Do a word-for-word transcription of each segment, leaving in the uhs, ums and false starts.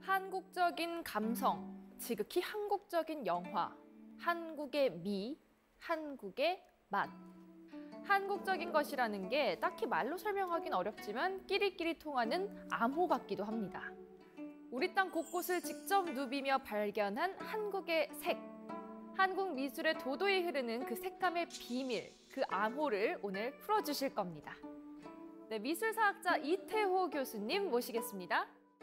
한국적인 감성, 지극히 한국적인 영화, 한국의 미, 한국의 맛. 한국적인 것이라는 게 딱히 말로 설명하긴 어렵지만 끼리끼리 통하는 암호 같기도 합니다. 우리 땅 곳곳을 직접 누비며 발견한 한국의 색. 한국 미술의 도도히 흐르는 그 색감의 비밀, 그 암호를 오늘 풀어주실 겁니다. 네, 미술사학자 이태호 교수님 모시겠습니다.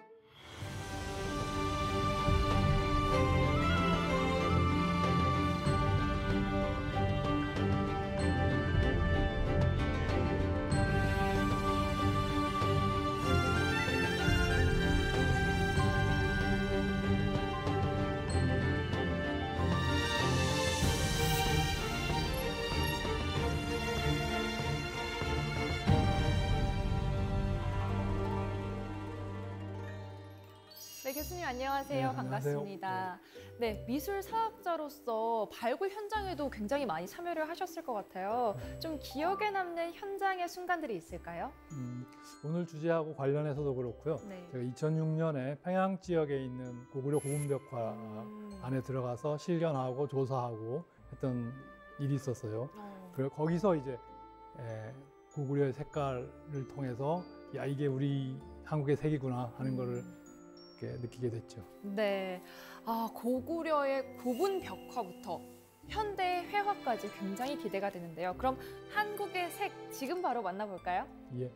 네, 교수님 안녕하세요. 네, 반갑습니다. 안녕하세요. 네, 미술사학자로서 발굴 현장에도 굉장히 많이 참여를 하셨을 것 같아요. 좀 기억에 남는 현장의 순간들이 있을까요? 음, 오늘 주제하고 관련해서도 그렇고요. 네. 제가 이천육 년에 평양 지역에 있는 고구려 고분벽화 음. 안에 들어가서 실견하고 조사하고 했던 일이 있었어요. 어. 그리고 거기서 이제 에, 고구려의 색깔을 통해서 야, 이게 우리 한국의 색이구나 하는 음. 거를 이렇게 느끼게 됐죠. 네, 아, 고구려의 고분 벽화부터 현대 회화까지 굉장히 기대가 되는데요. 그럼 한국의 색 지금 바로 만나볼까요? 예.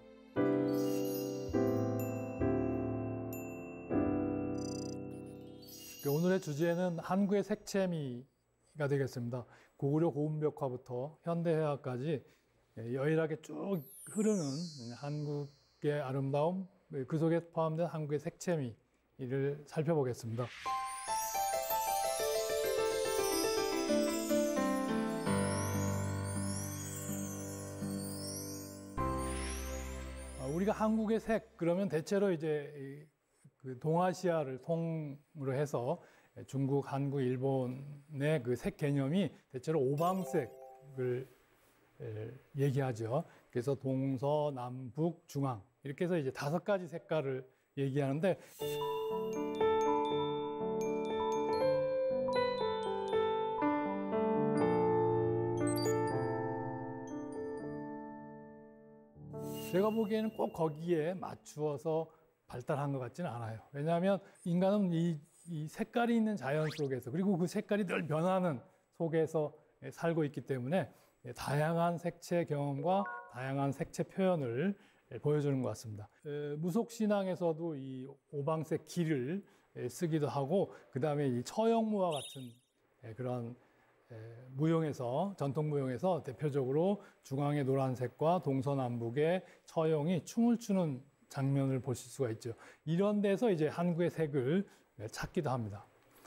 오늘의 주제는 한국의 색채미가 되겠습니다. 고구려 고분벽화부터 현대 회화까지 여일하게 쭉 흐르는 한국의 아름다움, 그 속에 포함된 한국의 색채미 이를 살펴보겠습니다. 우리가 한국의 색 그러면 대체로 이제 그 동아시아를 통으로 해서 중국, 한국, 일본의 그 색 개념이 대체로 오방색을 얘기하죠. 그래서 동서, 남북, 중앙 이렇게 해서 이제 다섯 가지 색깔을 얘기하는데 제가 보기에는 꼭 거기에 맞추어서 발달한 것 같지는 않아요. 왜냐하면 인간은 이, 이 색깔이 있는 자연 속에서 그리고 그 색깔이 늘 변하는 속에서 살고 있기 때문에 다양한 색채 경험과 다양한 색채 표현을 보여주는 것 같습니다. 무속신앙에서도 이 오방색 기를 쓰기도 하고 그 다음에 이 처형무와 같은 그런 무용에서 전통 무용에서 대표적으로 중앙의 노란색과 동서남북의 처형이 춤을 추는 장면을 보실 수가 있죠. 이런 데서 이제 한국의 색을 찾기도 합니다.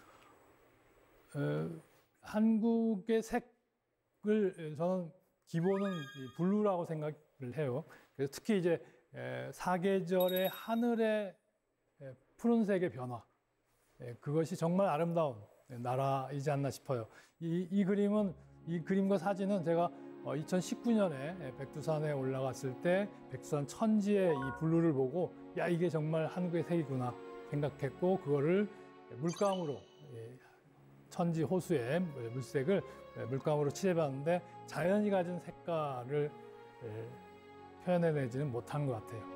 어, 한국의 색을 저는 기본은 블루라고 생각을 해요. 그래서 특히 이제 사계절의 하늘의 푸른색의 변화, 그것이 정말 아름다운 나라이지 않나 싶어요. 이, 이 그림은, 이 그림과 사진은 제가 이천십구 년에 백두산에 올라갔을 때 백두산 천지의 이 블루를 보고 야, 이게 정말 한국의 색이구나 생각했고 그거를 물감으로 천지 호수의 물색을 물감으로 칠해봤는데 자연이 가진 색깔을 표현해내지는 못한 것 같아요.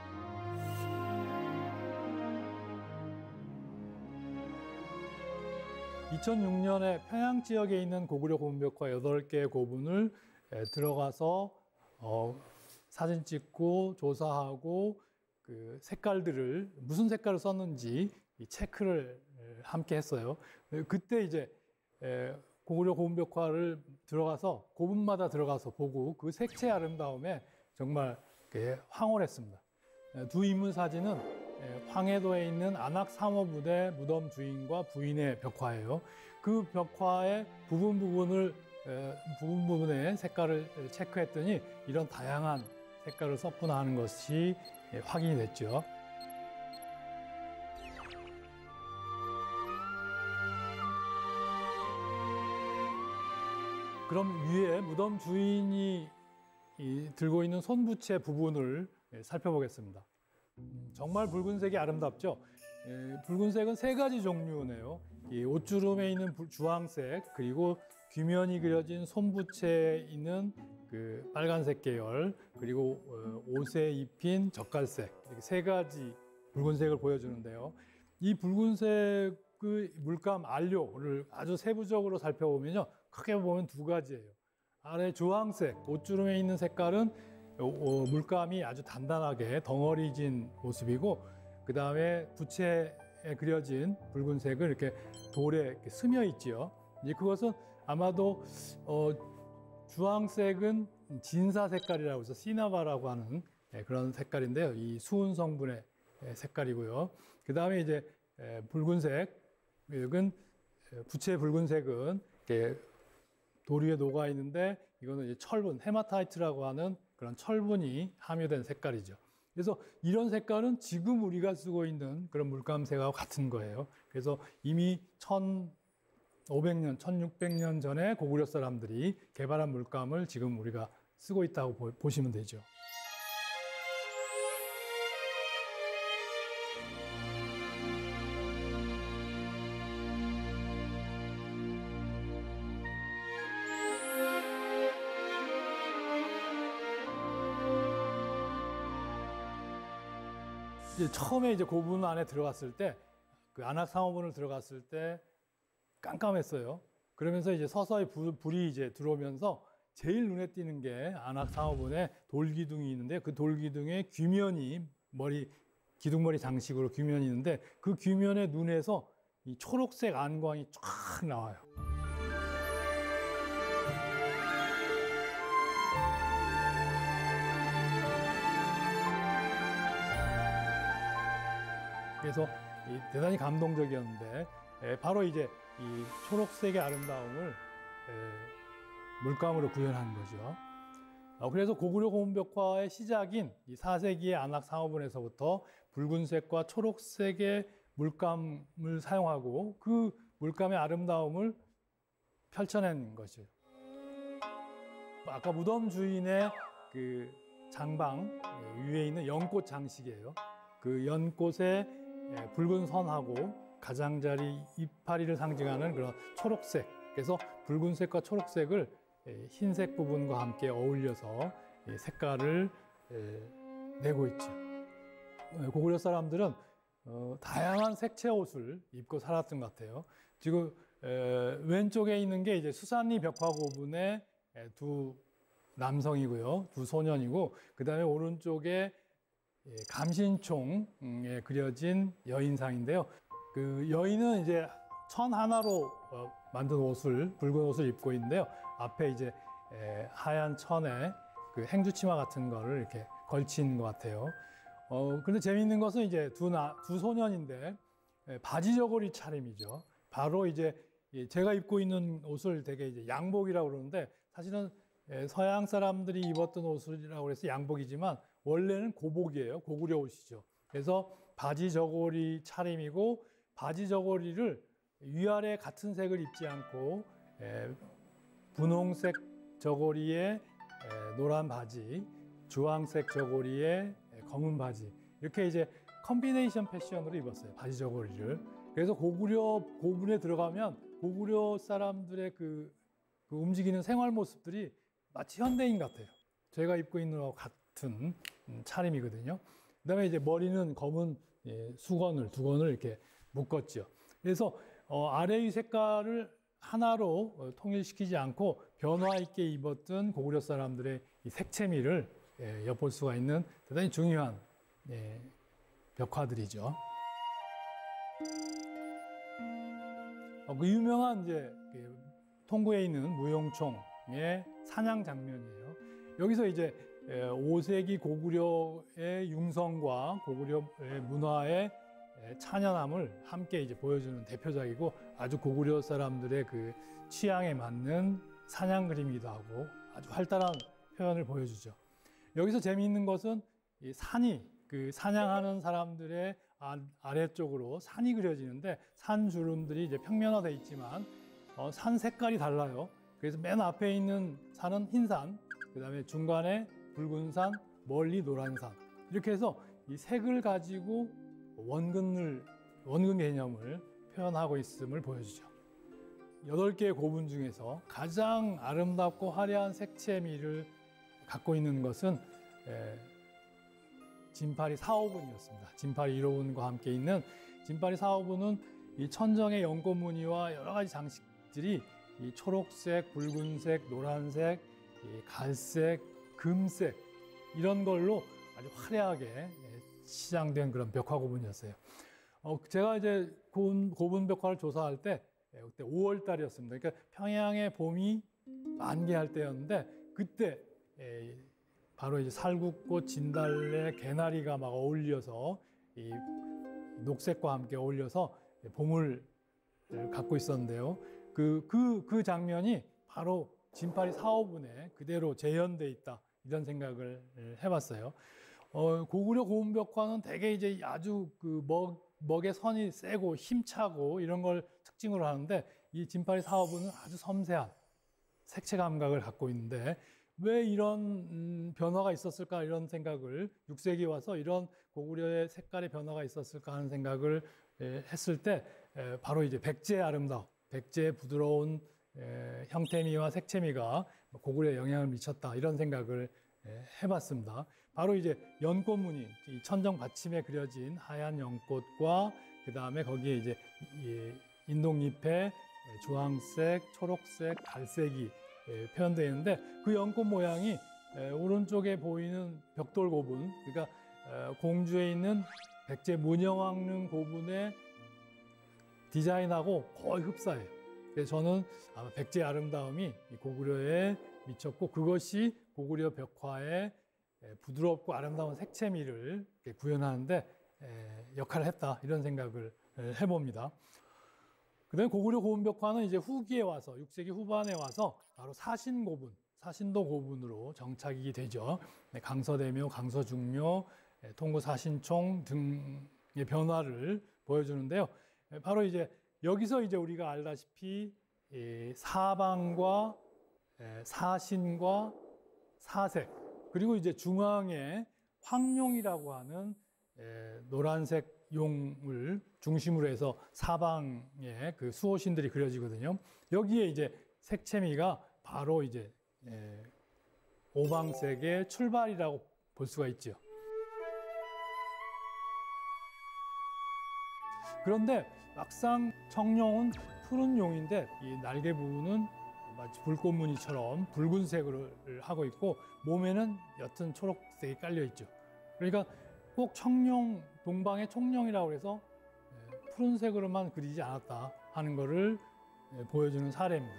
이천육 년에 평양 지역에 있는 고구려 고분벽화 여덟 개의 고분을 들어가서 어, 사진 찍고 조사하고 그 색깔들을 무슨 색깔을 썼는지 이 체크를 함께 했어요. 그때 이제 고구려 고분벽화를 들어가서 고분마다 들어가서 보고 그 색채 아름다움에 정말 황홀했습니다. 두 인물 사진은 황해도에 있는 안악삼호부대 무덤 주인과 부인의 벽화예요. 그 벽화의 부분 부분을 부분 부분의 색깔을 체크했더니 이런 다양한 색깔을 썼구나 하는 것이 확인이 됐죠. 그럼 위에 무덤 주인이 들고 있는 손부채 부분을 살펴보겠습니다. 정말 붉은색이 아름답죠. 예, 붉은색은 세 가지 종류네요. 이 옷주름에 있는 불- 주황색, 그리고 귀면이 그려진 손부채에 있는 그 빨간색 계열, 그리고 어, 옷에 입힌 젓갈색, 이렇게 세 가지 붉은색을 보여주는데요. 이 붉은색의 물감 안료를 아주 세부적으로 살펴보면요, 크게 보면 두 가지예요. 아래 주황색, 옷주름에 있는 색깔은 어, 어, 물감이 아주 단단하게 덩어리진 모습이고, 그 다음에 부채에 그려진 붉은색을 이렇게 돌에 이렇게 스며 있지요. 이제 그것은 아마도 어, 주황색은 진사 색깔이라고 해서 시나바라고 하는 예, 그런 색깔인데요. 이 수은 성분의 예, 색깔이고요. 그 다음에 이제 예, 붉은색은 부채 붉은색은 이렇게 돌 위에 녹아 있는데 이거는 이제 철분, 헤마타이트라고 하는 그런 철분이 함유된 색깔이죠. 그래서 이런 색깔은 지금 우리가 쓰고 있는 그런 물감색하고 같은 거예요. 그래서 이미 천오백 년, 천육백 년 전에 고구려 사람들이 개발한 물감을 지금 우리가 쓰고 있다고 보, 보시면 되죠. 이제 처음에 이제 고분 안에 들어갔을 때, 그 안악상호분을 들어갔을 때 깜깜했어요. 그러면서 이제 서서히 불, 불이 이제 들어오면서 제일 눈에 띄는 게 안악상호분에 돌기둥이 있는데, 그 돌기둥에 귀면이 머리, 기둥머리 장식으로 귀면이 있는데, 그 귀면의 눈에서 이 초록색 안광이 쫙 나와요. 그래서 이 대단히 감동적이었는데, 에, 바로 이제 이 초록색의 아름다움을 에, 물감으로 구현한 거죠. 어, 그래서 고구려 고문벽화의 시작인 이 사 세기의 안악상호분에서부터 붉은색과 초록색의 물감을 사용하고 그 물감의 아름다움을 펼쳐낸 것이에요. 아까 무덤 주인의 그 장방 위에 있는 연꽃 장식이에요. 그 연꽃에 붉은 선하고 가장자리 이파리를 상징하는 그런 초록색. 그래서 붉은색과 초록색을 흰색 부분과 함께 어울려서 색깔을 내고 있죠. 고구려 사람들은 다양한 색채 옷을 입고 살았던 것 같아요. 지금 왼쪽에 있는 게 이제 수산리 벽화고분의 두 남성이고요, 두 소년이고, 그 다음에 오른쪽에 감신총에 그려진 여인상인데요. 그 여인은 이제 천 하나로 만든 옷을, 붉은 옷을 입고 있는데요. 앞에 이제 하얀 천에 그 행주치마 같은 거를 이렇게 걸친 것 같아요. 어, 근데 재미있는 것은 이제 두, 나, 두 소년인데 바지 저고리 차림이죠. 바로 이제 제가 입고 있는 옷을 되게 이제 양복이라고 그러는데, 사실은 서양 사람들이 입었던 옷이라고 해서 양복이지만 원래는 고복이에요. 고구려 옷이죠. 그래서 바지 저고리 차림이고, 바지 저고리를 위아래 같은 색을 입지 않고 에, 분홍색 저고리에 에, 노란 바지, 주황색 저고리에 에, 검은 바지, 이렇게 이제 컨비네이션 패션으로 입었어요. 바지 저고리를. 그래서 고구려 고분에 들어가면 고구려 사람들의 그, 그 움직이는 생활 모습들이 마치 현대인 같아요. 제가 입고 있는 것과 같은 차림이거든요. 그다음에 이제 머리는 검은 예, 수건을 두 건을 이렇게 묶었죠. 그래서 어, 아래의 색깔을 하나로 어, 통일시키지 않고 변화 있게 입었던 고구려 사람들의 이 색채미를 예, 엿볼 수가 있는 대단히 중요한 예, 벽화들이죠. 어, 그 유명한 이제 그 통구에 있는 무용총의 사냥 장면이에요. 여기서 이제 오 세기 고구려의 융성과 고구려의 문화의 찬연함을 함께 이제 보여주는 대표작이고, 아주 고구려 사람들의 그 취향에 맞는 사냥 그림이기도 하고 아주 활달한 표현을 보여주죠. 여기서 재미있는 것은 이 산이, 그 사냥하는 사람들의 아래쪽으로 산이 그려지는데, 산 주름들이 이제 평면화되어 있지만 어, 산 색깔이 달라요. 그래서 맨 앞에 있는 산은 흰산, 그 다음에 중간에 붉은 산, 멀리 노란 산, 이렇게 해서 이 색을 가지고 원근을 원근 개념을 표현하고 있음을 보여주죠. 여덟 개의 고분 중에서 가장 아름답고 화려한 색채미를 갖고 있는 것은 에, 진파리 사오분이었습니다. 진파리 일 호분과 함께 있는 진파리 사오분은 이 천정의 연꽃 무늬와 여러 가지 장식들이 이 초록색, 붉은색, 노란색, 이 갈색, 금색 이런 걸로 아주 화려하게 치장된 그런 벽화 고분이었어요. 어, 제가 이제 고분, 고분 벽화를 조사할 때 그때 오월 달이었습니다. 그러니까 평양의 봄이 만개할 때였는데 그때 에, 바로 이제 살구꽃, 진달래, 개나리가 막 어울려서 이 녹색과 함께 어울려서 봄을 갖고 있었는데요. 그, 그, 그 장면이 바로 진파리 사오분에 그대로 재현돼 있다. 이런 생각을 해봤어요. 어, 고구려 고분벽화는 대개 이제 아주 그 먹, 먹의 선이 세고 힘차고 이런 걸 특징으로 하는데 이 진파리 사오분은 아주 섬세한 색채 감각을 갖고 있는데 왜 이런 음, 변화가 있었을까 이런 생각을 육 세기 와서 이런 고구려의 색깔의 변화가 있었을까 하는 생각을 에, 했을 때 에, 바로 이제 백제의 아름다움, 백제의 부드러운 에, 형태미와 색채미가 고구려에 영향을 미쳤다 이런 생각을 에, 해봤습니다. 바로 이제 연꽃 무늬, 이 천정 받침에 그려진 하얀 연꽃과 그 다음에 거기에 이제 이 인동잎에 주황색, 초록색, 갈색이 표현되어 있는데 그 연꽃 모양이 오른쪽에 보이는 벽돌 고분, 그러니까 공주에 있는 백제 문영왕릉 고분의 디자인하고 거의 흡사해요. 그래서 저는 아마 백제의 아름다움이 고구려에 미쳤고 그것이 고구려 벽화의 부드럽고 아름다운 색채미를 구현하는데 역할을 했다 이런 생각을 해봅니다. 그다음에 고구려 고분벽화는 이제 후기에 와서 육 세기 후반에 와서 바로 사신고분, 사신도 고분으로 정착이 되죠. 강서대묘, 강서중묘, 통구사신총 등의 변화를 보여주는데요. 바로 이제 여기서 이제 우리가 알다시피 사방과 사신과 사색 그리고 이제 중앙에 황룡이라고 하는 노란색 용을 중심으로 해서 사방에 그 수호신들이 그려지거든요. 여기에 이제 색채미가 바로 이제 오방색의 출발이라고 볼 수가 있죠. 그런데 막상 청룡은 푸른 용인데 이 날개 부분은 마치 불꽃무늬처럼 붉은색을 하고 있고 몸에는 옅은 초록색이 깔려 있죠. 그러니까 꼭 청룡, 동방의 청룡이라고 해서 푸른색으로만 그리지 않았다 하는 것을 보여주는 사례입니다.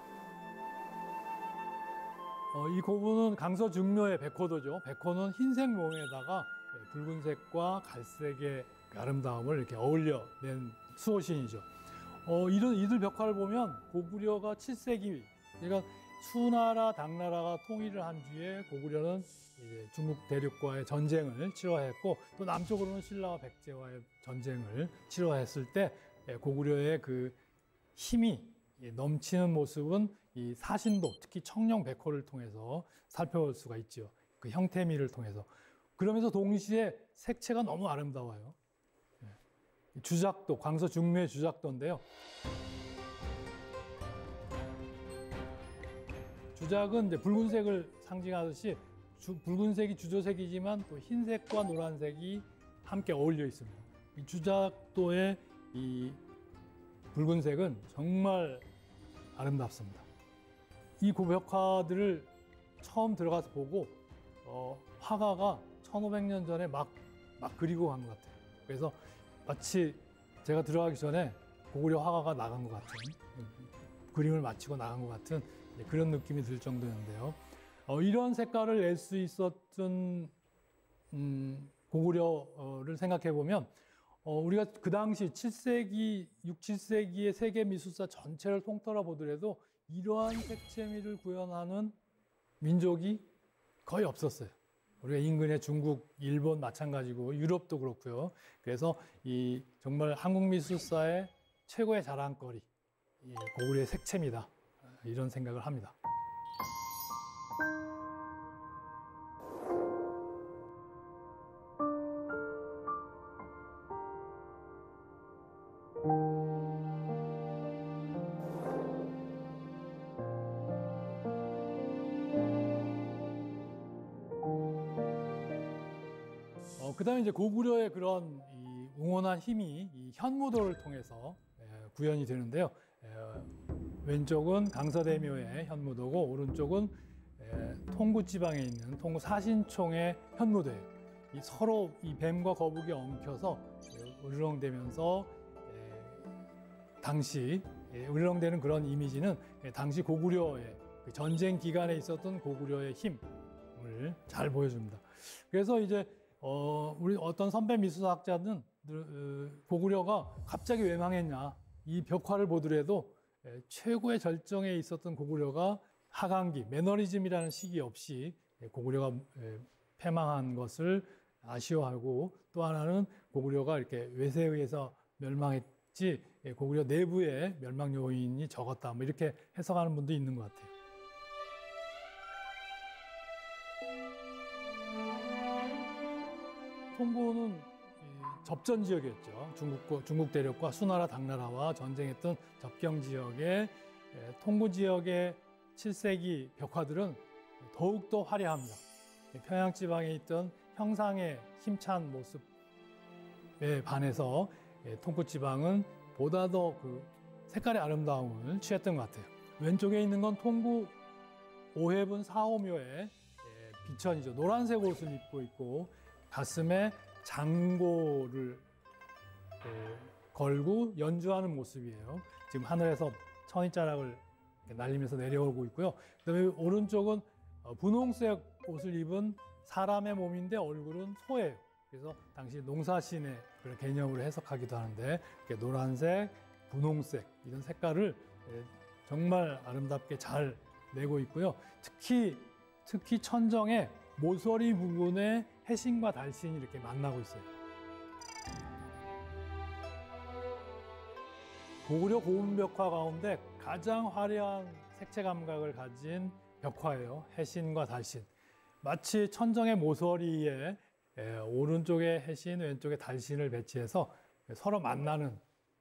어, 이 고분은 강서중묘의 백호도죠. 백호는 흰색 몸에다가 붉은색과 갈색의 아름다움을 이렇게 어울려낸 수호신이죠. 어, 이런 이들 벽화를 보면 고구려가 칠 세기, 그러니까 수나라, 당나라가 통일을 한 뒤에 고구려는 이제 중국 대륙과의 전쟁을 치러했고 또 남쪽으로는 신라와 백제와의 전쟁을 치러했을 때 고구려의 그 힘이 넘치는 모습은 이 사신도, 특히 청룡 백호를 통해서 살펴볼 수가 있죠. 그 형태미를 통해서. 그러면서 동시에 색채가 너무 아름다워요. 주작도, 광서 중묘의 주작도인데요. 주작은 이제 붉은색을 상징하듯이 주, 붉은색이 주조색이지만 또 흰색과 노란색이 함께 어울려 있습니다. 이 주작도의 이 붉은색은 정말 아름답습니다. 이 고벽화들을 처음 들어가서 보고 어, 화가가 천오백 년 전에 막, 막 그리고 간 것 같아요. 그래서 마치 제가 들어가기 전에 고구려 화가가 나간 것 같은, 그림을 마치고 나간 것 같은 그런 느낌이 들 정도였는데요. 어, 이런 색깔을 낼 수 있었던 음, 고구려를 생각해 보면 어, 우리가 그 당시 칠 세기, 육, 칠 세기의 세계 미술사 전체를 통틀어 보더라도 이러한 색채미를 구현하는 민족이 거의 없었어요. 우리가 인근의 중국, 일본 마찬가지고 유럽도 그렇고요. 그래서 이 정말 한국 미술사의 최고의 자랑거리, 이 고구려의 색채미다. 이런 생각을 합니다. 그다음에 이제 고구려의 그런 이 웅원한 힘이 이 현무도를 통해서 에, 구현이 되는데요. 에, 왼쪽은 강서대묘의 현무도고 오른쪽은 에, 통구 지방에 있는 통구 사신총의 현무도예요. 이 서로 이 뱀과 거북이 엉켜서 에, 으르렁대면서 에, 당시 에, 으르렁대는 그런 이미지는 에, 당시 고구려의 그 전쟁 기간에 있었던 고구려의 힘을 잘 보여줍니다. 그래서 이제 어, 우리 어떤 선배 미술학자는 고구려가 갑자기 왜 망했냐, 이 벽화를 보더라도 최고의 절정에 있었던 고구려가 하강기, 매너리즘이라는 시기 없이 고구려가 패망한 것을 아쉬워하고, 또 하나는 고구려가 이렇게 외세에 의해서 멸망했지 고구려 내부의 멸망 요인이 적었다, 뭐 이렇게 해석하는 분도 있는 것 같아요. 통구는 접전 지역이었죠. 중국, 중국 대륙과 수나라, 당나라와 전쟁했던 접경 지역의 통구 지역의 칠 세기 벽화들은 더욱더 화려합니다. 평양 지방에 있던 형상의 힘찬 모습에 반해서 통구 지방은 보다 더 그 색깔의 아름다움을 취했던 것 같아요. 왼쪽에 있는 건 통구 오해분 사오묘의 비천이죠. 노란색 옷을 입고 있고 가슴에 장고를 걸고 연주하는 모습이에요. 지금 하늘에서 천이자락을 날리면서 내려오고 있고요. 그다음에 오른쪽은 분홍색 옷을 입은 사람의 몸인데 얼굴은 소예요. 그래서 당시 농사신의 그런 개념으로 해석하기도 하는데, 노란색, 분홍색 이런 색깔을 정말 아름답게 잘 내고 있고요. 특히 특히 천정에 모서리 부분에 해신과 달신이 이렇게 만나고 있어요. 고구려 고운벽화 가운데 가장 화려한 색채 감각을 가진 벽화예요. 해신과 달신. 마치 천정의 모서리에 오른쪽에 해신, 왼쪽에 달신을 배치해서 서로 만나는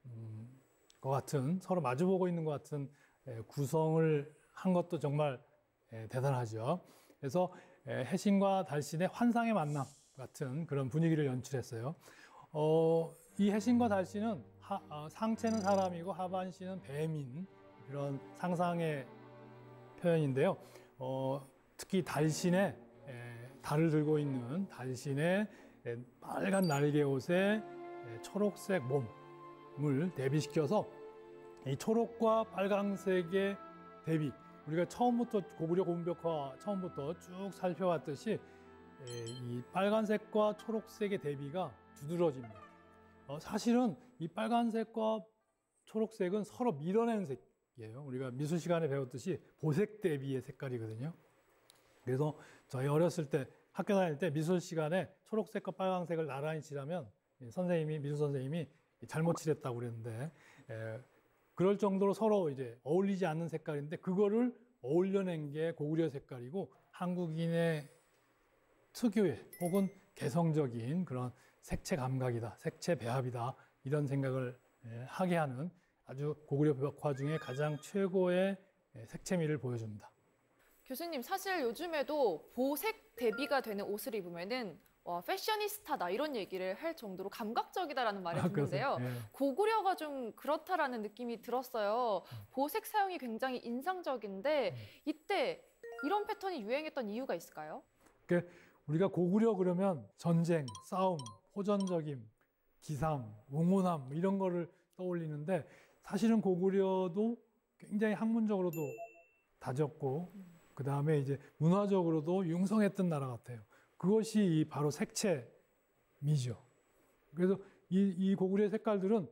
것 같은, 서로 마주보고 있는 것 같은 구성을 한 것도 정말 대단하죠. 그래서 해신과 달신의 환상의 만남 같은 그런 분위기를 연출했어요. 어, 이 해신과 달신은 하, 어, 상체는 사람이고 하반신은 뱀인 그런 상상의 표현인데요. 어, 특히 달신의 에, 달을 들고 있는 달신의 에, 빨간 날개 옷에 에, 초록색 몸을 대비시켜서 이 초록과 빨강색의 대비, 우리가 처음부터 고구려 고운벽화 처음부터 쭉 살펴왔듯이 이 빨간색과 초록색의 대비가 두드러집니다. 어, 사실은 이 빨간색과 초록색은 서로 밀어내는 색이에요. 우리가 미술 시간에 배웠듯이 보색 대비의 색깔이거든요. 그래서 저희 어렸을 때 학교 다닐 때 미술 시간에 초록색과 빨간색을 나란히 칠하면 선생님이, 미술 선생님이 잘못 칠했다고 그랬는데, 에, 그럴 정도로 서로 이제 어울리지 않는 색깔인데 그거를 어울려낸 게 고구려 색깔이고, 한국인의 특유의 혹은 개성적인 그런 색채 감각이다, 색채 배합이다, 이런 생각을 하게 하는 아주 고구려 벽화 중에 가장 최고의 색채미를 보여줍니다. 교수님, 사실 요즘에도 보색 대비가 되는 옷을 입으면은 와, 패셔니스타다 이런 얘기를 할 정도로 감각적이다라는 말을 아, 듣는데요. 네. 고구려가 좀 그렇다라는 느낌이 들었어요. 보색 사용이 굉장히 인상적인데 이때 이런 패턴이 유행했던 이유가 있을까요? 그러니까 우리가 고구려 그러면 전쟁, 싸움, 호전적임, 기상, 웅혼함 이런 거를 떠올리는데, 사실은 고구려도 굉장히 학문적으로도 다졌고 그 다음에 이제 문화적으로도 융성했던 나라 같아요. 그것이 바로 색채미죠. 그래서 이, 이 고구려의 색깔들은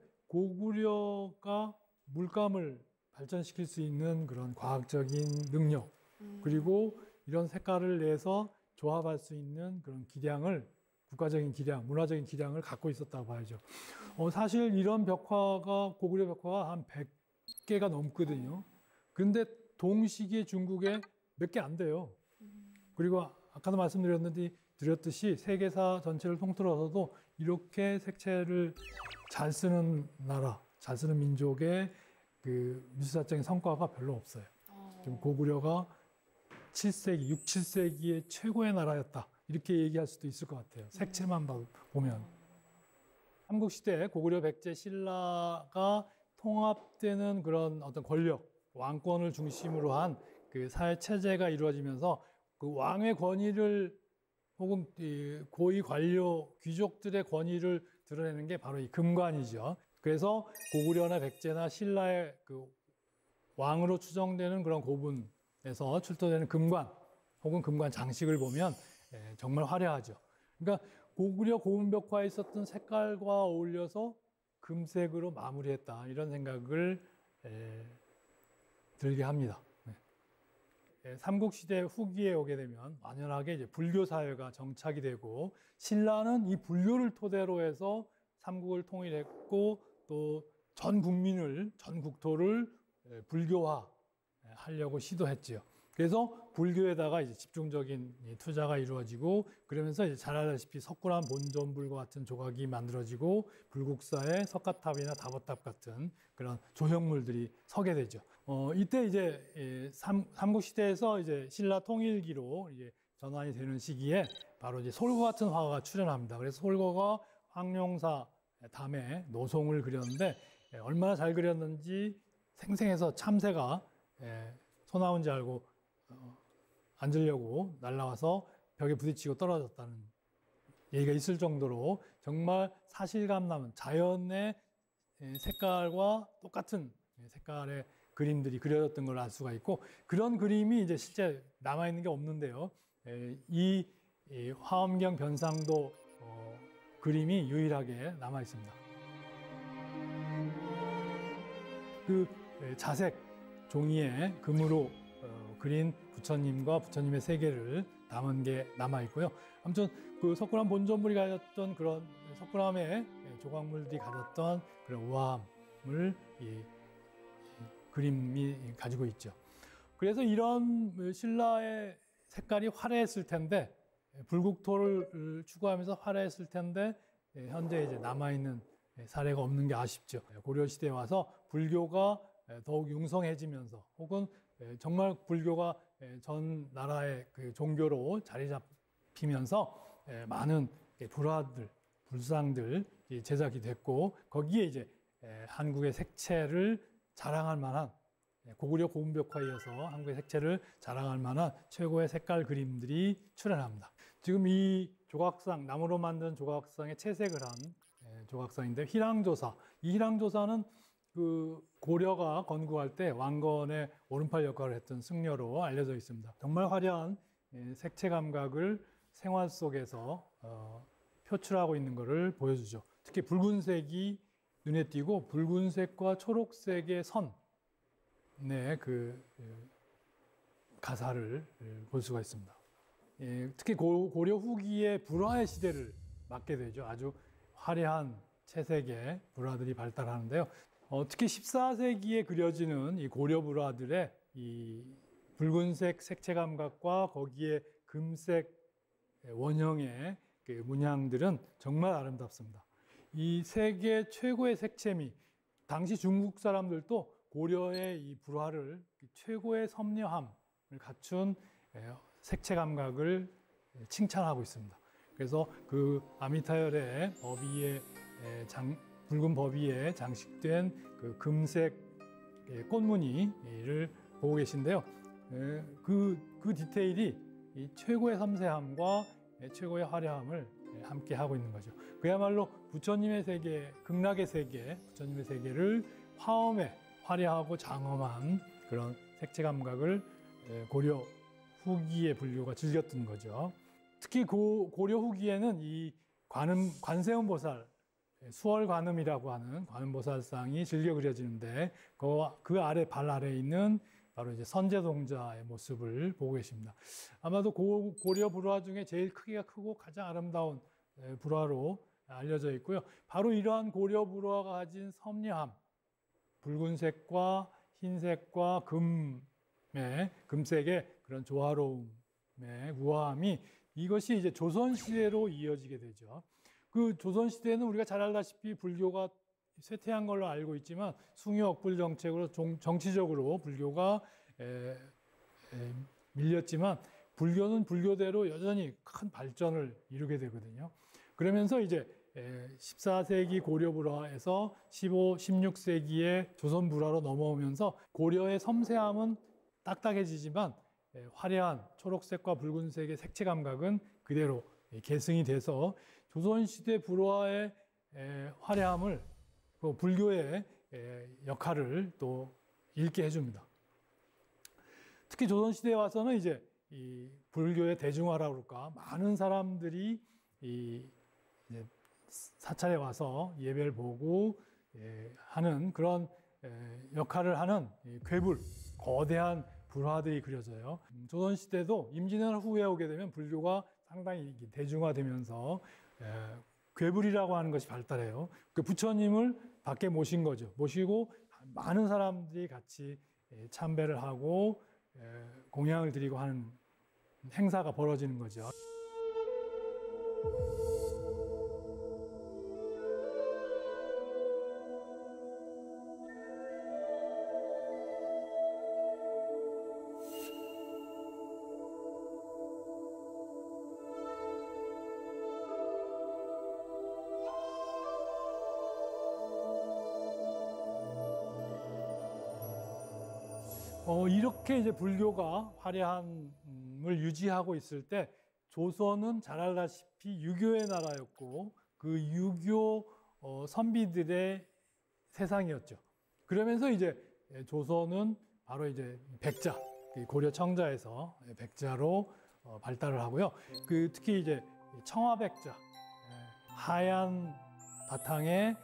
고구려가 물감을 발전시킬 수 있는 그런 과학적인 능력, 음. 그리고 이런 색깔을 내서 조합할 수 있는 그런 기량을, 국가적인 기량, 문화적인 기량을 갖고 있었다고 봐야죠. 어, 사실 이런 벽화가, 고구려 벽화가 한 백 개가 넘거든요. 근데 동시기에 중국에 몇 개 안 돼요. 그리고 아까도 말씀드렸는데 드렸듯이 세계사 전체를 통틀어서도 이렇게 색채를 잘 쓰는 나라, 잘 쓰는 민족의 그 미술사적인 성과가 별로 없어요. 지금 고구려가 칠 세기, 육, 칠 세기의 최고의 나라였다, 이렇게 얘기할 수도 있을 것 같아요. 색채만 보면. 삼국시대 고구려 백제 신라가 통합되는 그런 어떤 권력, 왕권을 중심으로 한 그 사회 체제가 이루어지면서 그 왕의 권위를 혹은 이 고위 관료 귀족들의 권위를 드러내는 게 바로 이 금관이죠. 그래서 고구려나 백제나 신라의 그 왕으로 추정되는 그런 고분에서 출토되는 금관 혹은 금관 장식을 보면 정말 화려하죠. 그러니까 고구려 고분벽화에 있었던 색깔과 어울려서 금색으로 마무리했다, 이런 생각을 들게 합니다. 삼국시대 후기에 오게 되면 완연하게 이제 불교 사회가 정착이 되고, 신라는 이 불교를 토대로 해서 삼국을 통일했고 또 전 국민을, 전 국토를 불교화 하려고 시도했지요. 그래서 불교에다가 이제 집중적인 투자가 이루어지고, 그러면서 이제 잘 알다시피 석굴암 본전불과 같은 조각이 만들어지고 불국사에 석가탑이나 다보탑 같은 그런 조형물들이 서게 되죠. 어, 이때 이제 삼, 삼국시대에서 이제 신라 통일기로 이제 전환이 되는 시기에 바로 이제 솔거 같은 화가가 출연합니다. 그래서 솔거가 황룡사 담에 노송을 그렸는데 얼마나 잘 그렸는지 생생해서 참새가 소 나온 줄 알고 앉으려고 날아와서 벽에 부딪히고 떨어졌다는 얘기가 있을 정도로 정말 사실감 남은 자연의 색깔과 똑같은 색깔의 그림들이 그려졌던 걸 알 수가 있고, 그런 그림이 이제 실제 남아있는 게 없는데요. 이 화엄경 변상도 어, 그림이 유일하게 남아있습니다. 그 자색 종이에 금으로 어, 그린 부처님과 부처님의 세계를 담은 게 남아있고요. 아무튼 그 석굴암 본전물이 가졌던 그런, 석굴암의 조각물들이 가졌던 그런 우아함을 이 그림이 가지고 있죠. 그래서 이런 신라의 색깔이 화려했을 텐데, 불국토를 추구하면서 화려했을 텐데 현재 이제 남아있는 사례가 없는 게 아쉽죠. 고려시대에 와서 불교가 더욱 융성해지면서, 혹은 정말 불교가 전 나라의 그 종교로 자리 잡히면서 많은 불화들, 불상들 제작이 됐고, 거기에 이제 한국의 색채를 자랑할 만한, 고구려 고분벽화에 이어서 한국의 색채를 자랑할 만한 최고의 색깔 그림들이 출현합니다. 지금 이 조각상, 나무로 만든 조각상에 채색을 한 조각상인데, 희랑조사. 이 희랑조사는 그 고려가 건국할 때 왕건의 오른팔 역할을 했던 승려로 알려져 있습니다. 정말 화려한 색채 감각을 생활 속에서 어, 표출하고 있는 것을 보여주죠. 특히 붉은색이 눈에 띄고, 붉은색과 초록색의 선, 네, 그 가사를 볼 수가 있습니다. 예, 특히 고, 고려 후기의 불화의 시대를 맞게 되죠. 아주 화려한 채색의 불화들이 발달하는데요. 어, 특히 십사 세기에 그려지는 이 고려 불화들의 이 붉은색 색채 감각과 거기에 금색 원형의 그 문양들은 정말 아름답습니다. 이 세계 최고의 색채미, 당시 중국 사람들도 고려의 이 불화를 최고의 섬려함을 갖춘 색채 감각을 칭찬하고 있습니다. 그래서 그 아미타열의 법위에 장, 붉은 법위에 장식된 그 금색 꽃무늬를 보고 계신데요. 그, 그 디테일이 이 최고의 섬세함과 최고의 화려함을 함께 하고 있는 거죠. 그야말로 부처님의 세계, 극락의 세계, 부처님의 세계를 화엄에 화려하고 장엄한 그런 색채 감각을 고려 후기의 불교가 즐겼던 거죠. 특히 고, 고려 후기에는 이 관음, 관세음 보살, 수월관음이라고 하는 관음보살상이 즐겨 그려지는데, 그, 그 아래, 발 아래에 있는 바로 이제 선제동자의 모습을 보고 계십니다. 아마도 고, 고려 불화 중에 제일 크기가 크고 가장 아름다운 불화로 알려져 있고요. 바로 이러한 고려 불화가 가진 섬려함, 붉은색과 흰색과 금의, 금색의 그런 조화로움의 우아함이, 이것이 이제 조선시대로 이어지게 되죠. 그 조선시대는 우리가 잘 알다시피 불교가 쇠퇴한 걸로 알고 있지만, 숭유억불 정책으로 정, 정치적으로 불교가 에, 에, 밀렸지만, 불교는 불교대로 여전히 큰 발전을 이루게 되거든요. 그러면서 이제 십사 세기 고려 불화에서 십오, 십육 세기의 조선 불화로 넘어오면서 고려의 섬세함은 딱딱해지지만 화려한 초록색과 붉은색의 색채 감각은 그대로 계승이 돼서 조선시대 불화의 화려함을 불교의 역할을 또 잃게 해줍니다. 특히 조선시대에 와서는 이제 이 불교의 대중화라고 그럴까, 많은 사람들이 이 이제 사찰에 와서 예배를 보고 하는 그런 역할을 하는 괴불, 거대한 불화들이 그려져요. 조선시대도 임진왜란 후에 오게 되면 불교가 상당히 대중화되면서 괴불이라고 하는 것이 발달해요. 그 부처님을 밖에 모신 거죠. 모시고 많은 사람들이 같이 참배를 하고 공양을 드리고 하는 행사가 벌어지는 거죠. 어, 이렇게 이제 불교가 화려함을 유지하고 있을 때 조선은 잘 알다시피 유교의 나라였고 그 유교 어, 선비들의 세상이었죠. 그러면서 이제 조선은 바로 이제 백자, 고려 청자에서 백자로 어, 발달을 하고요. 그 특히 이제 청화백자, 하얀 바탕에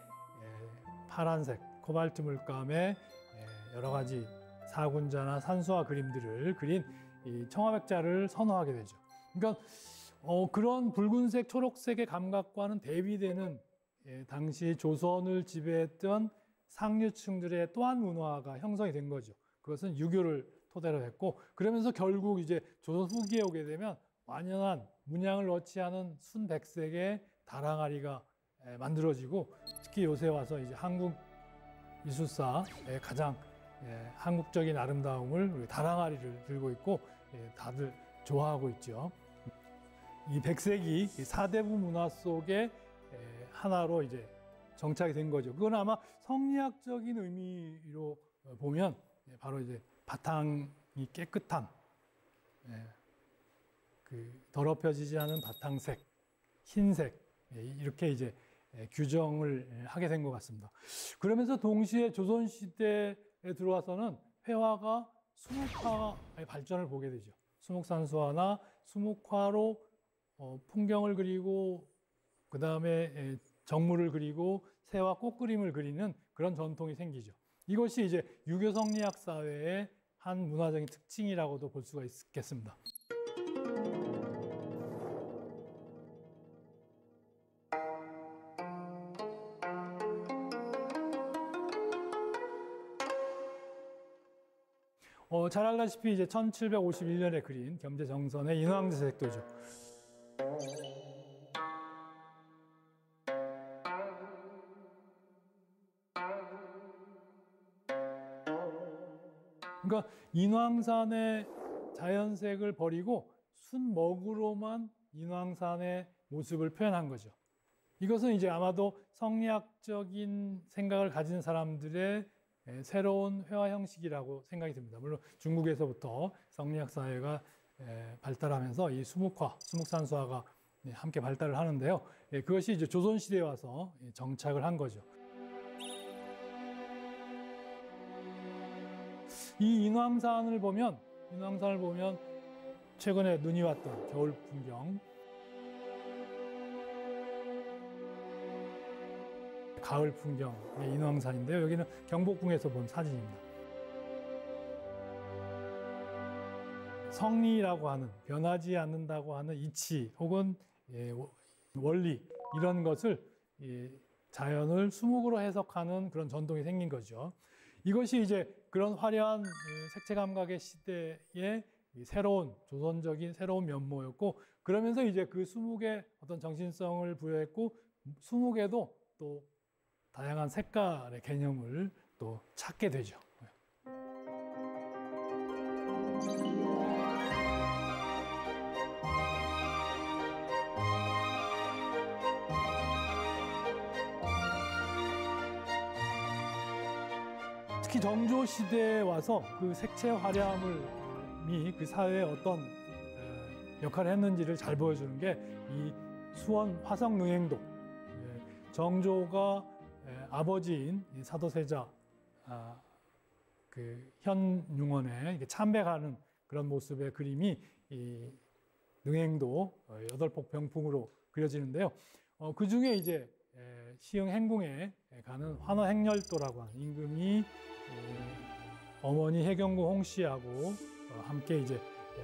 파란색 코발트 물감의 여러 가지 사군자나 산수화 그림들을 그린 이 청화백자를 선호하게 되죠. 그러니까 어, 그런 붉은색, 초록색의 감각과는 대비되는 예, 당시 조선을 지배했던 상류층들의 또한 문화가 형성이 된 거죠. 그것은 유교를 토대로 했고, 그러면서 결국 이제 조선 후기에 오게 되면 완연한 문양을 넣지 않은 순백색의 다랑아리가 예, 만들어지고, 특히 요새 와서 이제 한국 미술사의 가장 예, 한국적인 아름다움을 우리 다랑아리를 들고 있고 예, 다들 좋아하고 있죠. 이 백색이 사대부 문화 속에 예, 하나로 이제 정착이 된 거죠. 그건 아마 성리학적인 의미로 보면 예, 바로 이제 바탕이 깨끗한 예, 그 더럽혀지지 않은 바탕색, 흰색 예, 이렇게 이제 예, 규정을 하게 된 것 같습니다. 그러면서 동시에 조선시대 에 들어와서는 회화가 수묵화의 발전을 보게 되죠. 수묵산수화나 수묵화로 어, 풍경을 그리고 그 다음에 정물을 그리고 새와 꽃그림을 그리는 그런 전통이 생기죠. 이것이 이제 유교 성리학 사회의 한 문화적인 특징이라고도 볼 수가 있겠습니다. 어, 잘 알다시피 이제 천칠백오십일 년에 그린 겸재정선의 인왕제색도죠. 그러니까 인왕산의 자연색을 버리고 순먹으로만 인왕산의 모습을 표현한 거죠. 이것은 이제 아마도 성리학적인 생각을 가진 사람들의 새로운 회화 형식이라고 생각이 듭니다. 물론 중국에서부터 성리학 사회가 발달하면서 이 수묵화, 수묵산수화가 함께 발달을 하는데요. 그것이 이제 조선시대에 와서 정착을 한 거죠. 이 인왕산을 보면, 인왕산을 보면 최근에 눈이 왔던 겨울 풍경, 가을 풍경의 인왕산인데요. 여기는 경복궁에서 본 사진입니다. 성리라고 하는, 변하지 않는다고 하는 이치 혹은 원리, 이런 것을 자연을 수묵으로 해석하는 그런 전통이 생긴 거죠. 이것이 이제 그런 화려한 색채 감각의 시대의 새로운 조선적인 새로운 면모였고, 그러면서 이제 그 수묵에 어떤 정신성을 부여했고, 수묵에도 또 다양한 색깔의 개념을 또 찾게 되죠. 특히 정조 시대에 와서 그 색채 화려함이 그 사회에 어떤 역할을 했는지를 잘 보여주는 게 이 수원 화성 능행도. 정조가 아버지인 사도세자 그 현융원에 참배하는 그런 모습의 그림이 이 능행도 여덟폭 병풍으로 그려지는데요. 어, 그 중에 이제 시흥 행궁에 가는 환화행렬도라고 하는 임금이 어머니 해경궁 홍씨하고 함께 이제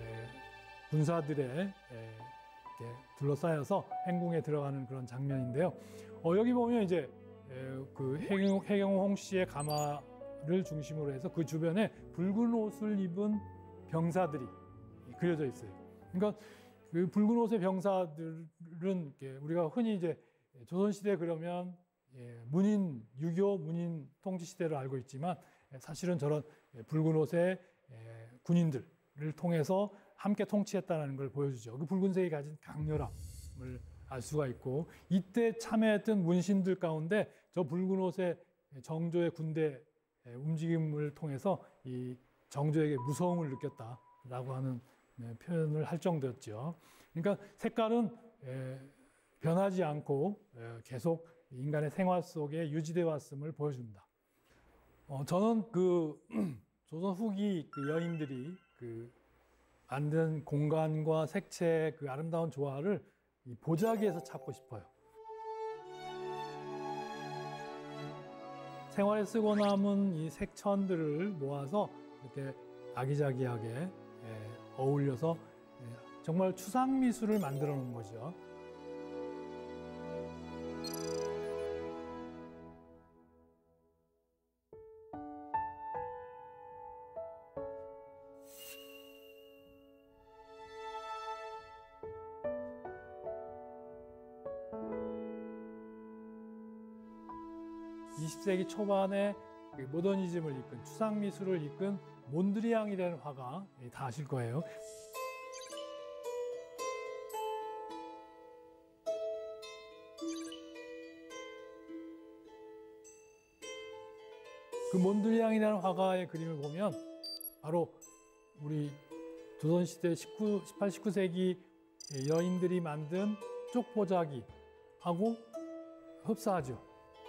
군사들의 둘러싸여서 행궁에 들어가는 그런 장면인데요. 어, 여기 보면 이제 그 해경, 해경궁 홍씨의 가마를 중심으로 해서 그 주변에 붉은 옷을 입은 병사들이 그려져 있어요. 그러니까 그 붉은 옷의 병사들은 우리가 흔히 이제 조선시대 그러면 문인, 유교 문인 통치 시대를 알고 있지만 사실은 저런 붉은 옷의 군인들을 통해서 함께 통치했다는 걸 보여주죠. 그 붉은색이 가진 강렬함을 알 수가 있고, 이때 참여했던 문신들 가운데 저 붉은 옷의 정조의 군대 움직임을 통해서 이 정조에게 무서움을 느꼈다라고 하는 표현을 할 정도였죠. 그러니까 색깔은 변하지 않고 계속 인간의 생활 속에 유지되어 왔음을 보여줍니다. 어, 저는 그 조선 후기 그 여인들이 그 만든 공간과 색채의 그 아름다운 조화를 이 보자기에서 찾고 싶어요. 생활에 쓰고 남은 이 색천들을 모아서 이렇게 아기자기하게 어울려서 정말 추상 미술을 만들어 놓은 거죠. 이십 세기 초반에 모더니즘을 이끈, 추상 미술을 이끈 몬드리앙이라는 화가 다 아실 거예요. 그 몬드리앙이라는 화가의 그림을 보면 바로 우리 조선시대 십구, 십팔, 십구 세기 여인들이 만든 쪽보자기하고 흡사하죠.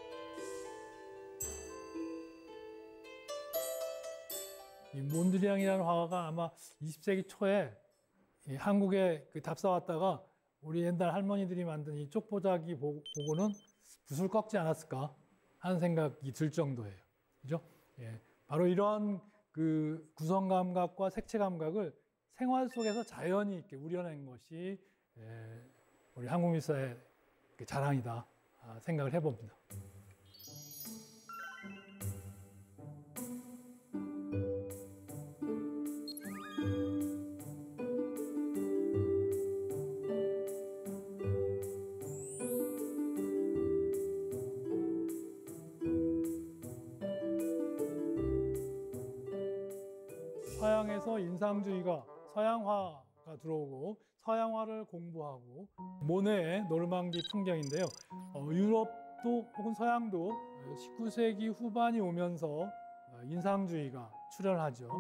이 몬드리앙이라는 화가가 아마 이십 세기 초에 한국에 그 답사 왔다가 우리 옛날 할머니들이 만든 이 쪽보자기 보고는 붓을 꺾지 않았을까 하는 생각이 들 정도예요. 그죠? 예. 바로 이러한 그 구성 감각과 색채 감각을 생활 속에서 자연히 이렇게 우려낸 것이 예, 우리 한국 미술의 그 자랑이다 생각을 해봅니다. 서양에서 인상주의가 서양화가 들어오고 서양화를 공부하고 모네의 노르망디 풍경인데요. 어, 유럽도 혹은 서양도 십구 세기 후반이 오면서 인상주의가 출현하죠.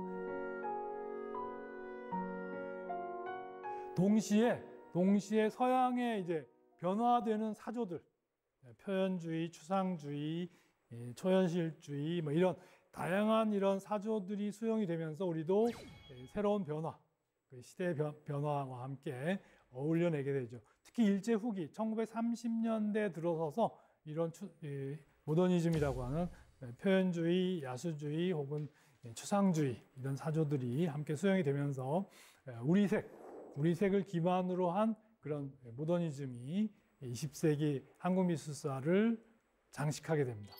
동시에 동시에 서양의 이제 변화되는 사조들, 표현주의, 추상주의, 초현실주의 뭐 이런 다양한 이런 사조들이 수용이 되면서 우리도 새로운 변화, 시대의 변화와 함께 어울려내게 되죠. 특히 일제 후기 천구백삼십 년대 들어서서 이런 추, 모더니즘이라고 하는 표현주의, 야수주의 혹은 추상주의 이런 사조들이 함께 수용이 되면서 우리 색, 우리 색을 기반으로 한 그런 모더니즘이 이십 세기 한국 미술사를 장식하게 됩니다.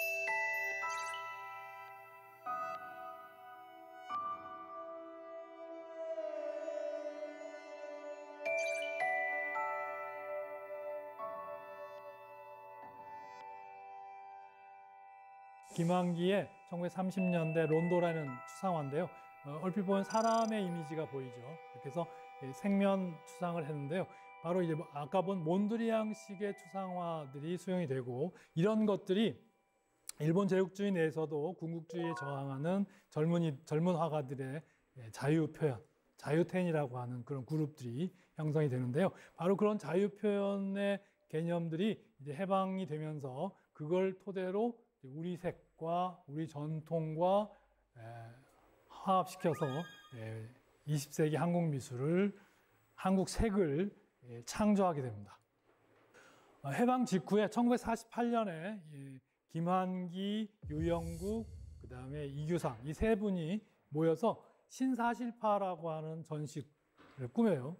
김환기의 천구백삼십 년대 론도라는 추상화인데요. 어, 얼핏 보면 사람의 이미지가 보이죠. 그래서 생면 추상을 했는데요. 바로 이제 아까 본 몬드리앙식의 추상화들이 수용이 되고 이런 것들이 일본 제국주의 내에서도 군국주의에 저항하는 젊은이 젊은 화가들의 자유 표현, 자유텐이라고 하는 그런 그룹들이 형성이 되는데요. 바로 그런 자유 표현의 개념들이 이제 해방이 되면서 그걸 토대로 우리 색과 우리 전통과 화합시켜서 이십 세기 한국 미술을, 한국 색을 창조하게 됩니다. 해방 직후에 천구백사십팔 년에 김환기, 유영국, 그 다음에 이규상 이 세 분이 모여서 신사실파라고 하는 전식을 꾸며요.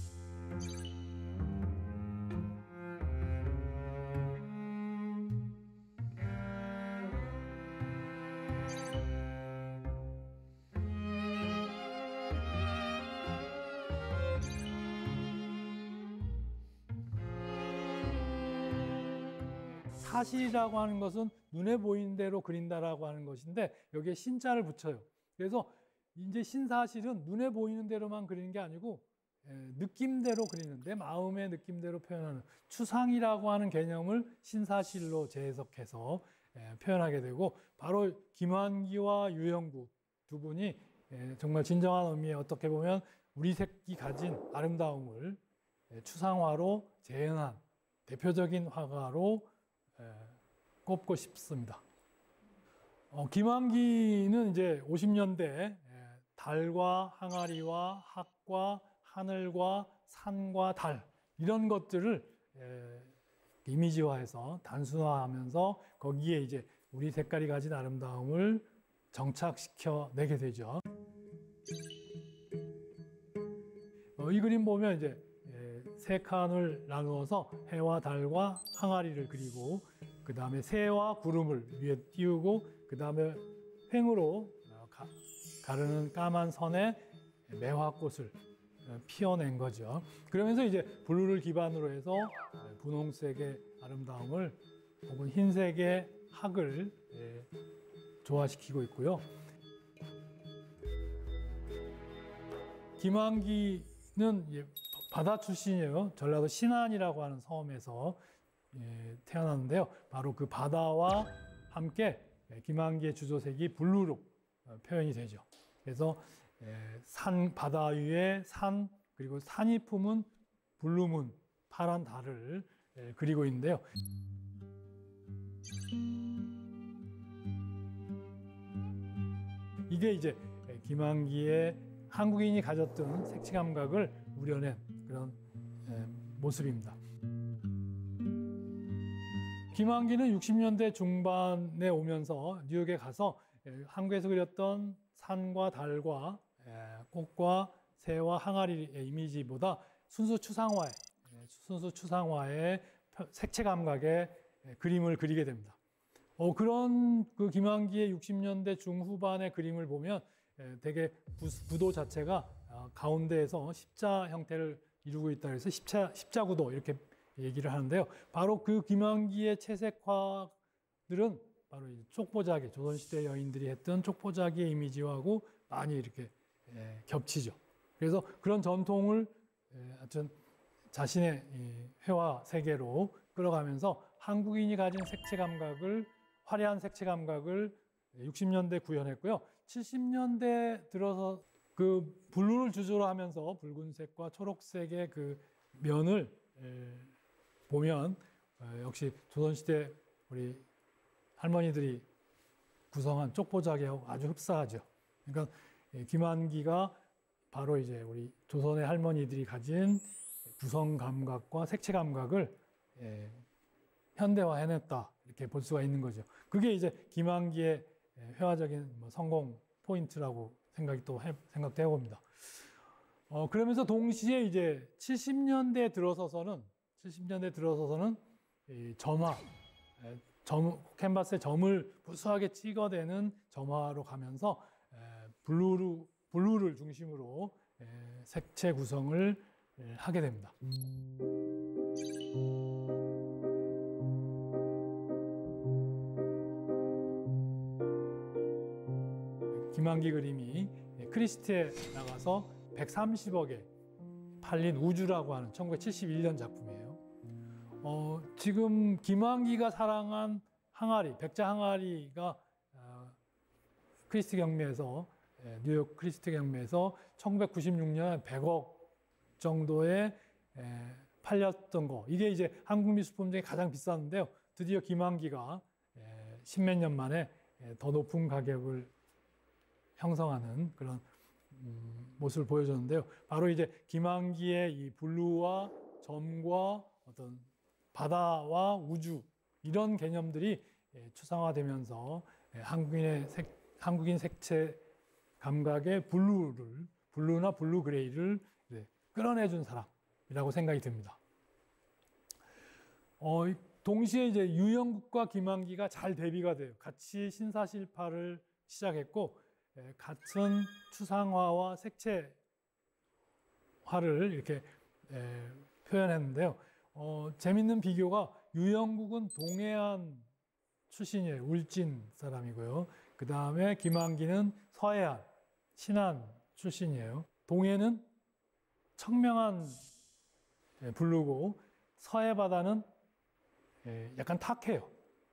사실이라고 하는 것은 눈에 보이는 대로 그린다라고 하는 것인데 여기에 신자를 붙여요. 그래서 이제 신사실은 눈에 보이는 대로만 그리는 게 아니고 느낌대로 그리는, 내 마음의 느낌대로 표현하는 추상이라고 하는 개념을 신사실로 재해석해서 표현하게 되고, 바로 김환기와 유영국 두 분이 정말 진정한 의미에 어떻게 보면 우리 색이 가진 아름다움을 추상화로 재현한 대표적인 화가로 꼽고 싶습니다. 어, 김환기는 이제 오십 년대 달과 항아리와 학과 하늘과 산과 달 이런 것들을 에, 이미지화해서 단순화하면서 거기에 이제 우리 색깔이 가진 아름다움을 정착시켜 내게 되죠. 어, 이 그림 보면 이제 세 칸을 나누어서 해와 달과 항아리를 그리고, 그 다음에 새와 구름을 위에 띄우고, 그 다음에 횡으로 가, 가르는 까만 선에 매화꽃을 피워낸 거죠. 그러면서 이제 블루를 기반으로 해서 분홍색의 아름다움을 혹은 흰색의 학을 조화시키고 있고요. 김환기는 바다 출신이에요. 전라도 신안이라고 하는 섬에서 태어났는데요. 바로 그 바다와 함께 김환기의 주조색이 블루로 표현이 되죠. 그래서 산, 바다 위에 산, 그리고 산이 품은 블루문, 파란 달을 그리고 있는데요. 이게 이제 김환기의 한국인이 가졌던 색채 감각을 우려낸 그런 모습입니다. 김환기는 육십 년대 중반에 오면서 뉴욕에 가서 한국에서 그렸던 산과 달과 꽃과 새와 항아리의 이미지보다 순수 추상화의, 순수 추상화의 색채 감각의 그림을 그리게 됩니다. 어, 그런 그 김환기의 육십 년대 중후반의 그림을 보면 되게 구도 자체가 가운데에서 십자 형태를 이루고 있다 그래서 십자, 십자구도 이렇게 얘기를 하는데요. 바로 그 김환기의 채색화들은 바로 촉보자기, 조선시대 여인들이 했던 촉보자기의 이미지하고 많이 이렇게 겹치죠. 그래서 그런 전통을 하여튼 자신의 회화 세계로 끌어가면서 한국인이 가진 색채 감각을, 화려한 색채 감각을 육십 년대 구현했고요. 칠십 년대 들어서 그 블루를 주조로 하면서 붉은색과 초록색의 그 면을 보면 역시 조선시대 우리 할머니들이 구성한 쪽보자기하고 아주 흡사하죠. 그러니까 김환기가 바로 이제 우리 조선의 할머니들이 가진 구성 감각과 색채 감각을 현대화해냈다 이렇게 볼 수가 있는 거죠. 그게 이제 김환기의 회화적인 뭐 성공 포인트라고 생각이 또 해, 생각도 해봅니다. 어, 그러면서 동시에 이제 칠십 년대 들어서서는 칠십 년대 들어서서는 이 점화, 점, 캔버스에 점을 무수하게 찍어대는 점화로 가면서 에, 블루를, 블루를 중심으로 에, 색채 구성을 에, 하게 됩니다. 김환기 그림이 크리스티에 나가서 백삼십억에 팔린 우주라고 하는 천구백칠십일 년 작품이에요. 어, 지금 김환기가 사랑한 항아리, 백자 항아리가 어, 크리스트 경매에서 예, 뉴욕 크리스트 경매에서 천구백구십육 년에 백억 정도에 예, 팔렸던 거. 이게 이제 한국 미술품 중에 가장 비쌌는데요. 드디어 김한기가 예, 십몇 년 만에 예, 더 높은 가격을 형성하는 그런 음, 모습을 보여줬는데요. 바로 이제 김한기의 이 블루와 점과 어떤 바다와 우주 이런 개념들이 예, 추상화되면서 예, 한국인의 색, 한국인 색채 감각의 블루를 블루나 블루 그레이를 네, 끌어내준 사람이라고 생각이 듭니다. 어, 동시에 이제 유영국과 김한기가 잘 대비가 돼요. 같이 신사실파를 시작했고 예, 같은 추상화와 색채화를 이렇게 예, 표현했는데요. 어, 재밌는 비교가 유영국은 동해안 출신이에요. 울진 사람이고요. 그 다음에 김한기는 서해안, 신안 출신이에요. 동해는 청명한 블루고 서해 바다는 약간 탁해요.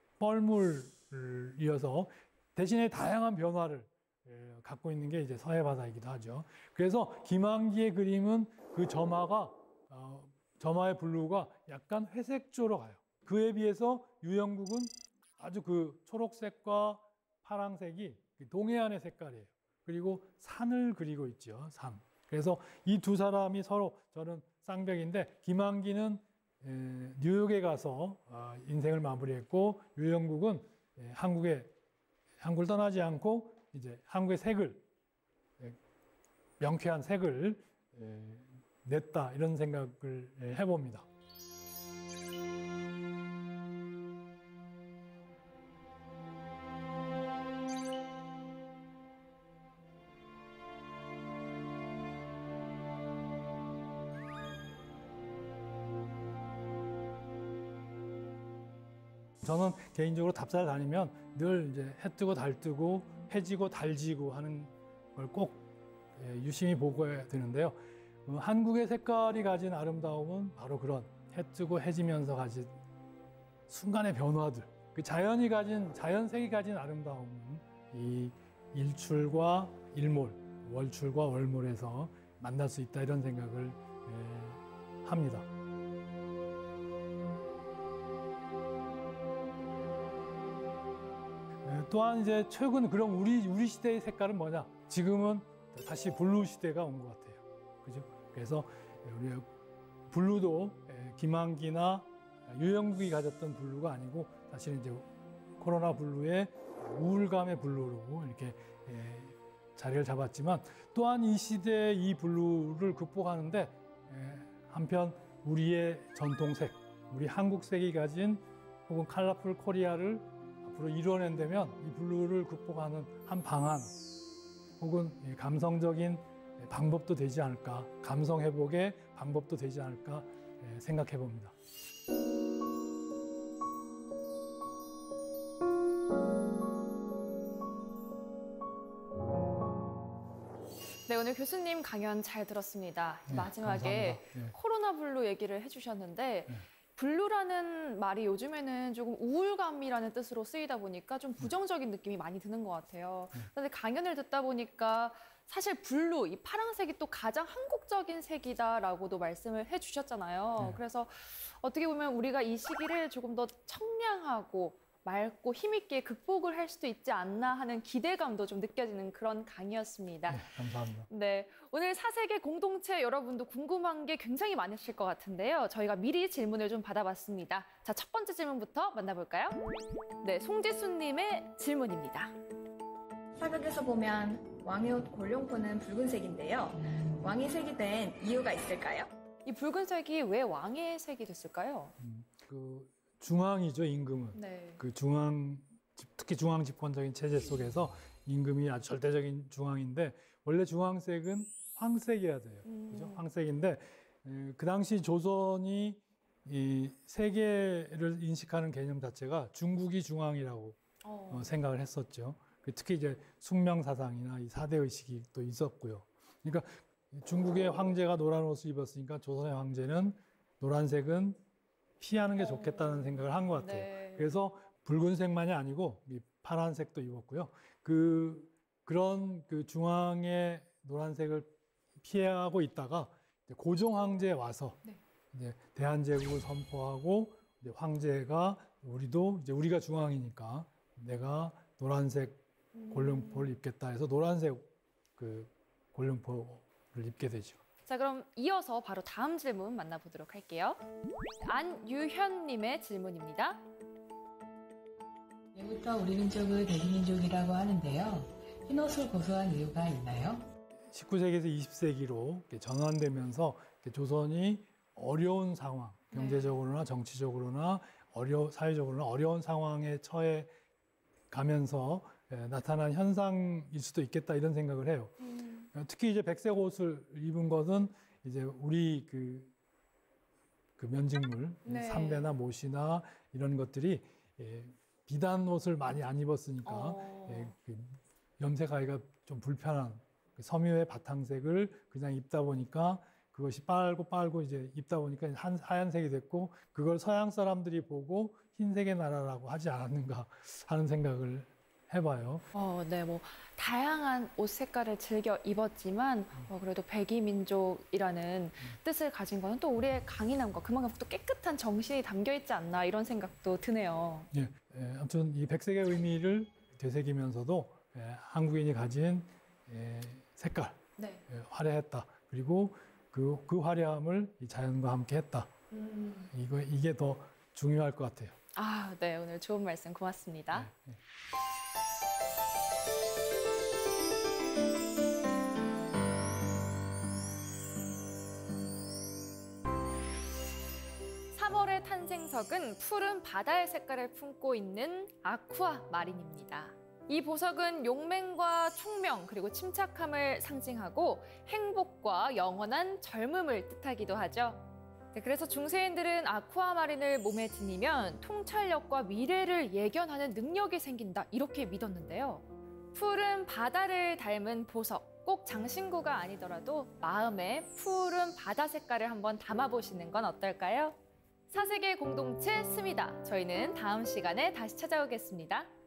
뻘물이어서 대신에 다양한 변화를 갖고 있는 게 이제 서해 바다이기도 하죠. 그래서 김한기의 그림은 그 점화가 점화의 블루가 약간 회색조로 가요. 그에 비해서 유영국은 아주 그 초록색과 파랑색이 동해안의 색깔이에요. 그리고 산을 그리고 있죠. 산. 그래서 이 두 사람이 서로 저는 쌍벽인데 김한기는 뉴욕에 가서 인생을 마무리했고 유영국은 한국에 한국을 떠나지 않고 이제 한국의 색을 명쾌한 색을 냈다 이런 생각을 해봅니다. 저는 개인적으로 답사를 다니면 늘 이제 해 뜨고 달 뜨고 해 지고 달 지고 하는 걸 꼭 유심히 보고해야 되는데요. 한국의 색깔이 가진 아름다움은 바로 그런 해 뜨고 해 지면서 가진 순간의 변화들. 그 자연이 가진 자연색이 가진 아름다움은 이 일출과 일몰, 월출과 월몰에서 만날 수 있다 이런 생각을 합니다. 또한 이제 최근 그럼 우리 우리 시대의 색깔은 뭐냐? 지금은 다시 블루 시대가 온 것 같아요. 그죠? 그래서 우리 블루도 김한기나 유영국이 가졌던 블루가 아니고 사실은 이제 코로나 블루의 우울감의 블루로 이렇게 자리를 잡았지만 또한 이 시대의 이 블루를 극복하는데 한편 우리의 전통색, 우리 한국색이 가진 혹은 컬러풀 코리아를 앞으로 이뤄낸다면 이 블루를 극복하는 한 방안 혹은 감성적인 방법도 되지 않을까, 감성 회복의 방법도 되지 않을까 생각해 봅니다. 네, 오늘 교수님 강연 잘 들었습니다. 네, 마지막에 네. 코로나 블루 얘기를 해주셨는데 네. 블루라는 말이 요즘에는 조금 우울감이라는 뜻으로 쓰이다 보니까 좀 부정적인 느낌이 많이 드는 것 같아요. 그런데 강연을 듣다 보니까 사실 블루, 이 파란색이 또 가장 한국적인 색이다라고도 말씀을 해주셨잖아요. 네. 그래서 어떻게 보면 우리가 이 시기를 조금 더 청량하고 맑고 힘있게 극복을 할 수도 있지 않나 하는 기대감도 좀 느껴지는 그런 강의였습니다. 네, 감사합니다. 네, 오늘 사색의 공동체 여러분도 궁금한 게 굉장히 많으실 것 같은데요. 저희가 미리 질문을 좀 받아봤습니다. 자, 첫 번째 질문부터 만나볼까요? 네, 송지수님의 질문입니다. 사극에서 보면 왕의 옷 골룡포는 붉은색인데요. 왕이 색이 된 이유가 있을까요? 이 붉은색이 왜 왕의 색이 됐을까요? 음, 그 중앙이죠, 임금은. 네. 그 중앙, 특히 중앙 집권적인 체제 속에서 임금이 아주 절대적인 중앙인데 원래 중앙색은 황색이어야 돼요. 음. 그죠? 황색인데 에, 그 당시 조선이 이 세계를 인식하는 개념 자체가 중국이 중앙이라고 어. 어, 생각을 했었죠. 특히 이제 숙명 사상이나 이 사대 의식이 또 있었고요. 그러니까 중국의 황제가 노란 옷을 입었으니까 조선의 황제는 노란색은 피하는 게 좋겠다는 생각을 한 것 같아요. 네. 그래서 붉은색만이 아니고 이 파란색도 입었고요. 그 그런 그 중앙의 노란색을 피하고 있다가 이제 고종 황제에 와서 네. 이제 대한제국을 선포하고 이제 황제가 우리도 이제 우리가 중앙이니까 내가 노란색 골룡포를 입겠다 해서 노란색 그 골룡포를 입게 되죠. 자, 그럼 이어서 바로 다음 질문 만나보도록 할게요. 안유현님의 질문입니다. 예부터 우리 민족을 백이민족이라고 하는데요. 흰옷을 고수한 이유가 있나요? 십구 세기에서 이십 세기로 전환되면서 조선이 어려운 상황, 경제적으로나 정치적으로나 어려 사회적으로나 어려운 상황에 처해 가면서 나타난 현상일 수도 있겠다 이런 생각을 해요. 음. 특히 이제 백색 옷을 입은 것은 이제 우리 그, 그 면직물, 네. 삼배나 못이나 이런 것들이 예, 비단 옷을 많이 안 입었으니까 어. 예, 그 염색하기가 좀 불편한 그 섬유의 바탕색을 그냥 입다 보니까 그것이 빨고 빨고 이제 입다 보니까 한, 하얀색이 됐고 그걸 서양 사람들이 보고 흰색의 나라라고 하지 않았는가 하는 생각을 해봐요. 어, 네, 뭐 다양한 옷 색깔을 즐겨 입었지만 어, 그래도 백이민족이라는 뜻을 가진 거는 또 우리의 강인함과 그만큼 또 깨끗한 정신이 담겨 있지 않나 이런 생각도 드네요. 예, 예, 아무튼 이 백색의 의미를 되새기면서도 예, 한국인이 가진 예, 색깔, 네. 예, 화려했다. 그리고 그, 그 화려함을 이 자연과 함께 했다. 음. 이거, 이게 더 중요할 것 같아요. 아, 네, 오늘 좋은 말씀 고맙습니다. 예, 예. 삼월의 탄생석은 푸른 바다의 색깔을 품고 있는 아쿠아 마린입니다. 이 보석은 용맹과 총명 그리고 침착함을 상징하고 행복과 영원한 젊음을 뜻하기도 하죠. 네, 그래서 중세인들은 아쿠아마린을 몸에 지니면 통찰력과 미래를 예견하는 능력이 생긴다 이렇게 믿었는데요. 푸른 바다를 닮은 보석, 꼭 장신구가 아니더라도 마음에 푸른 바다 색깔을 한번 담아보시는 건 어떨까요? 사세계 공동체 스미다. 저희는 다음 시간에 다시 찾아오겠습니다.